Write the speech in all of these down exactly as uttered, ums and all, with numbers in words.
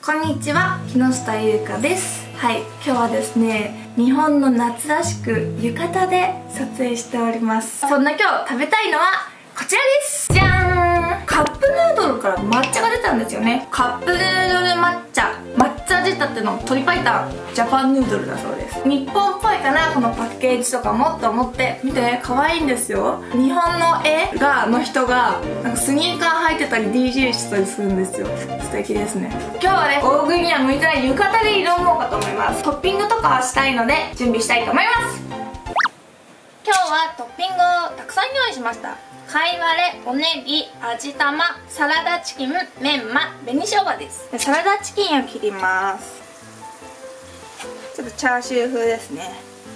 こんにちは、木下ゆうかです。はい、今日はですね、日本の夏らしく浴衣で撮影しております。そんな今日食べたいのはこちらです。じゃーん、カップヌードルから抹茶が出たんですよね。カップヌードル抹茶抹茶仕立ての鶏白湯ジャパンヌードルだそうです。日本っぽいかな、このパッケージとかもと思って。見て、可愛いんですよ。日本の絵がの人がなんかスニーカー履いてたり ディージェー してたりするんですよ。素敵ですね。今日はね、大食いには向いてない浴衣で挑もうかと思います。トッピングとかはしたいので準備したいと思います。今日はトッピングをたくさん用意しました。かいわれ、おねぎ、味玉、サラダチキン、メンマ、紅生姜です。でサラダチキンを切ります。ちょっとチャーシュー風ですね。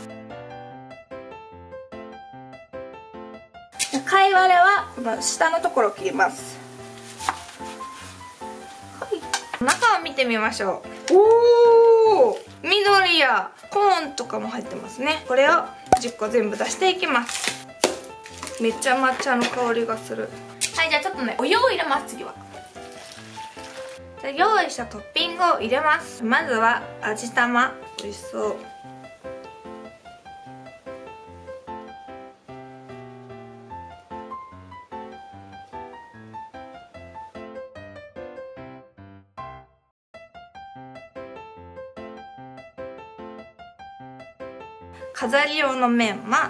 かいわれはこの下のところを切ります。はい、中を見てみましょう。おお、緑やコーンとかも入ってますね。これをじゅっこ全部出していきます。めっちゃ抹茶の香りがする。はい、じゃあちょっとね、お湯を入れます。次はじゃあ用意したトッピングを入れます。まずは味玉、美味しそう。飾り用のメンマ、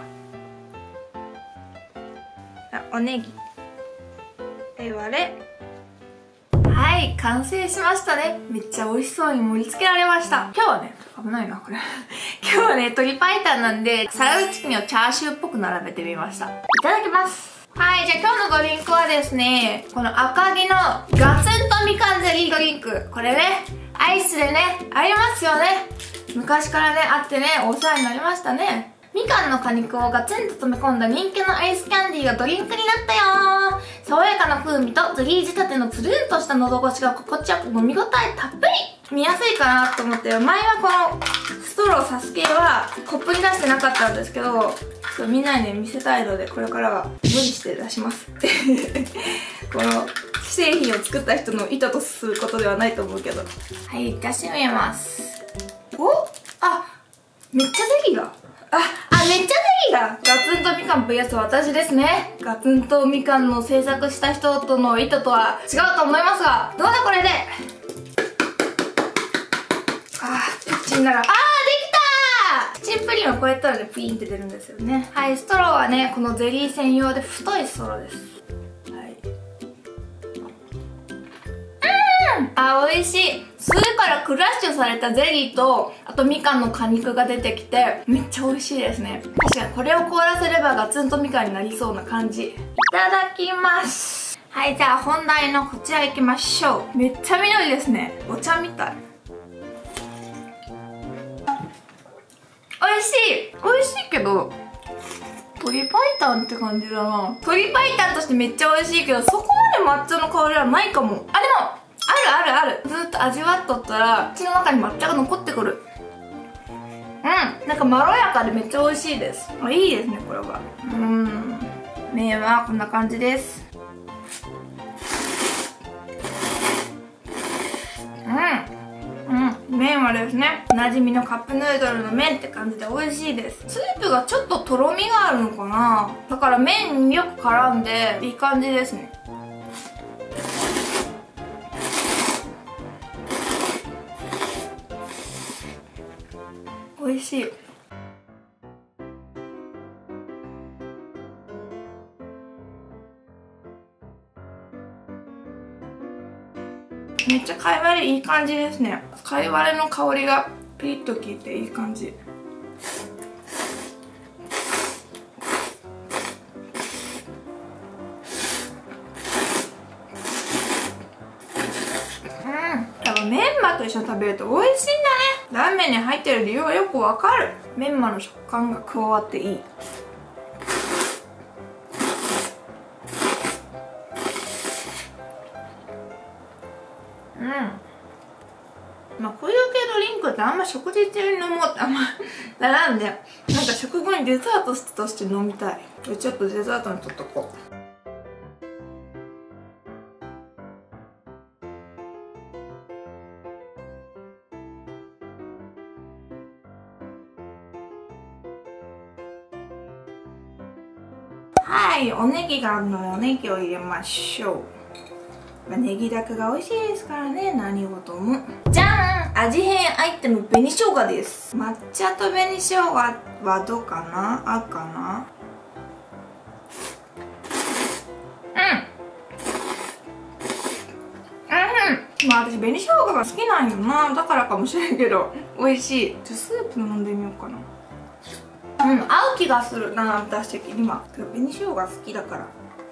おネギ、かいわれ。はい、完成しましたね。めっちゃ美味しそうに盛り付けられました。今日はね、危ないなこれ今日はね、鶏白湯なんでサラダチキンをチャーシューっぽく並べてみました。いただきます。はい、じゃあ今日のドリンクはですね、この赤城のガツンとみかんゼリードリンク。これね、アイスでね、ありますよね。昔からね、あってね、お世話になりましたね。みかんの果肉をガツンと詰め込んだ人気のアイスキャンディーがドリンクになったよー。爽やかな風味とゼリー仕立てのつるんとした喉越しが心地よく飲み応えたっぷり。見やすいかなと思って、前はこのストロー刺す系はコップに出してなかったんですけど、ちょっとみんなにね、見せたいので、これからは無理して出しますこの製品を作った人の意図とすることではないと思うけど。はい、出してみます。お、あ、めっちゃゼリーだ。あ、あ、めっちゃゼリーだ。ガツンとみかん ブイエス 私ですね。ガツンとみかんの制作した人との意図とは違うと思いますが、どうだこれで。あー、プッチンなら、あー、できたー。プチンプリンはこうやったらね、プリンって出るんですよね。はい、ストローはね、このゼリー専用で太いストローです。あ、美味しい。スーからクラッシュされたゼリーと、あとみかんの果肉が出てきて、めっちゃ美味しいですね。確かにこれを凍らせればガツンとみかんになりそうな感じ。いただきます。はい、じゃあ本題のこちら行きましょう。めっちゃ緑ですね。お茶みたい。美味しい。美味しいけど、鶏白湯って感じだな。鶏白湯としてめっちゃ美味しいけど、そこまで抹茶の香りはないかも。あ、でもあるあるある。ずっと味わっとったら口の中に抹茶が残ってくる。うん、なんかまろやかでめっちゃ美味しいです。あ、いいですねこれは。うん、麺はこんな感じです。うんうん、麺はですね、おなじみのカップヌードルの麺って感じで美味しいです。スープがちょっととろみがあるのかな。だから麺によく絡んでいい感じですね。美味しい。めっちゃかいわれいい感じですね。かいわれの香りがピリッと効いていい感じ。うん、多分メンマと一緒に食べると美味しいんだね。ラーメンに入ってる理由がよくわかる。メンマの食感が加わっていい。うん、まあこういう系ドリンクってあんま食事中に飲もうってあんまならんで、なんか食後にデザートとして飲みたい。ちょっとデザートにとっとこう。 はい、おネギがあるのでおネギを入れましょう。まあ、ネギだけが美味しいですからね、何事も。じゃん、味変アイテム紅生姜です。抹茶と紅生姜はどうかな、合うかな。まあ私紅生姜が好きなんよな、だからかもしれんけど美味しい。じゃあスープ飲んでみようかな。うん、合う気がするな、私的には。紅生姜好きだから。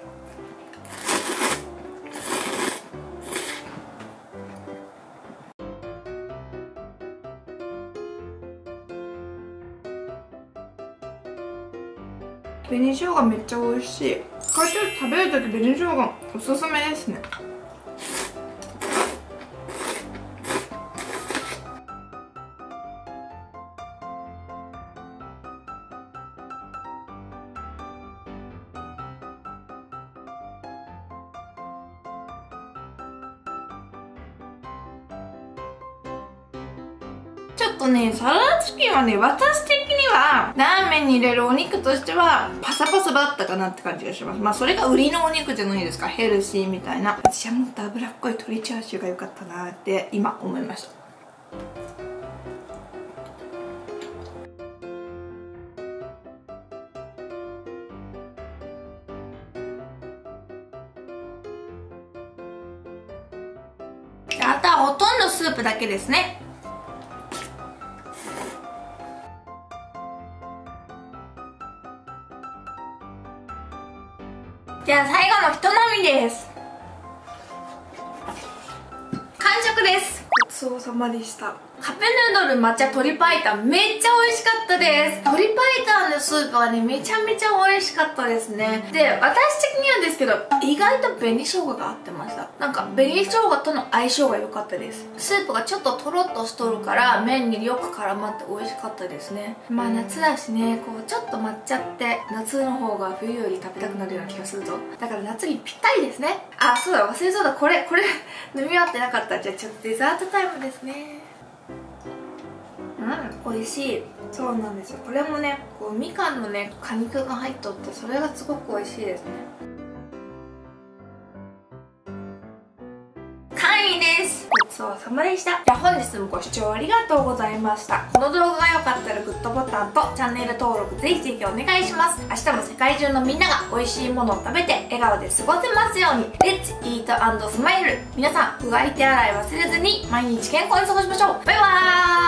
紅生姜めっちゃ美味しい。こうやって食べるとき紅生姜おすすめですね。ちょっとね、サラダチキンはね、私的にはラーメンに入れるお肉としてはパサパサだったかなって感じがします。まあそれが売りのお肉じゃないですか、ヘルシーみたいな。私はもっと脂っこい鶏チャーシューが良かったなって今思いました。あとはほとんどスープだけですね。じゃあ最後のひと飲みです。完食です。ごちそうさまでした。カップヌードル抹茶鶏白湯めっちゃ美味しかったです。鶏白湯のスープはね、めちゃめちゃ美味しかったですね。で、私的にはですけど、意外と紅生姜が合ってました。なんか紅生姜との相性が良かったです。スープがちょっととろっとしとるから麺によく絡まって美味しかったですね。まあ夏だしね、こうちょっと抹茶って夏の方が冬より食べたくなるような気がすると、だから夏にぴったりですね。あ、そうだ、忘れそうだ。これこれ飲み終わってなかった。じゃあちょっとデザートタイムですね。うん、美味しい。そうなんですよ。これもね、こうみかんのね果肉が入っとって、それがすごく美味しいですね。完璧です。ごちそうさまでした。じゃあ本日もご視聴ありがとうございました。この動画が良かったらグッドボタンとチャンネル登録ぜひぜひお願いします。明日も世界中のみんなが美味しいものを食べて笑顔で過ごせますように。レッツイート&スマイル。皆さん、うがい手洗い忘れずに毎日健康に過ごしましょう。バイバーイ。